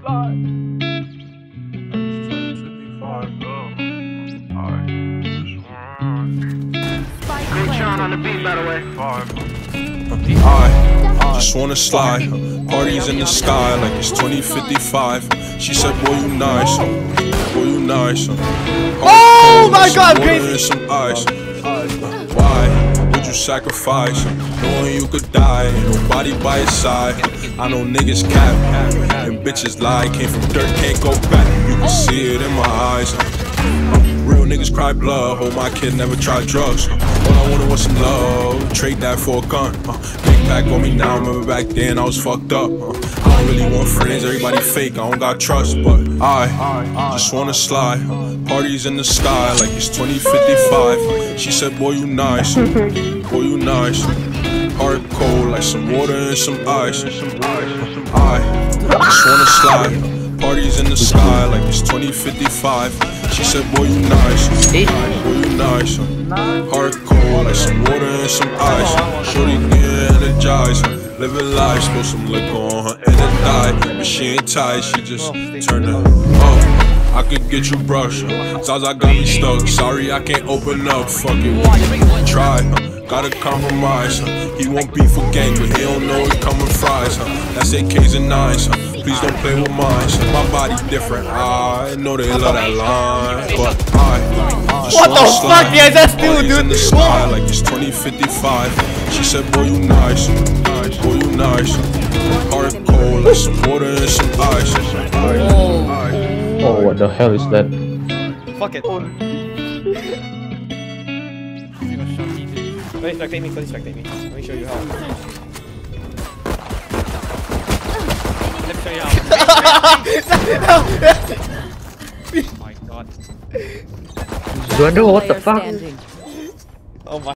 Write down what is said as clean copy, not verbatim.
On the beat, by the way. I just wanna slide. Parties in the sky like it's 2055. She said, boy, you nice. Boy, you nice. Oh my God, crazy. Some ice. Why would you sacrifice? Knowing you could die, ain't nobody by your side. I know niggas cap and bitches lie. Came from dirt, can't go back. You can see it in my eyes. Real niggas cry blood. Hope my kid never tried drugs. All I wanted was some love. Trade that for a gun. Big back on me now. Remember back then I was fucked up. I don't really want friends. Everybody fake. I don't got trust. But I just wanna slide. Parties in the sky like it's 2055. She said, boy, you nice. Boy, you nice. Heart cold like some water and some ice. I just wanna slide. Parties in the sky like it's 2055. She said, boy, you nice. Boy, you nice. Heart cold like some water and some ice. Shorty get energized. Living life, spill some liquor on her and then die. But she ain't tight, she just turned it up. I could get you brushed. Zaza got me stuck. Sorry, I can't open up. Fuck it, try. Gotta compromise. He won't beef for gang, but he don't know it coming fries. That's AKs and 9s. Please don't play with mine. My body different. I know they love that line, but I just what the fuck, yeah, that's still, dude. In the sky like it's 2055. She said, boy, you nice. Boy, you nice. Heart cold like some water and some ice. Oh, what the hell is that? Fuck it. Don't distract me, don't distract me. Let me show you how. Let me show you how. Oh my god. Zuando, what the fuck? Oh my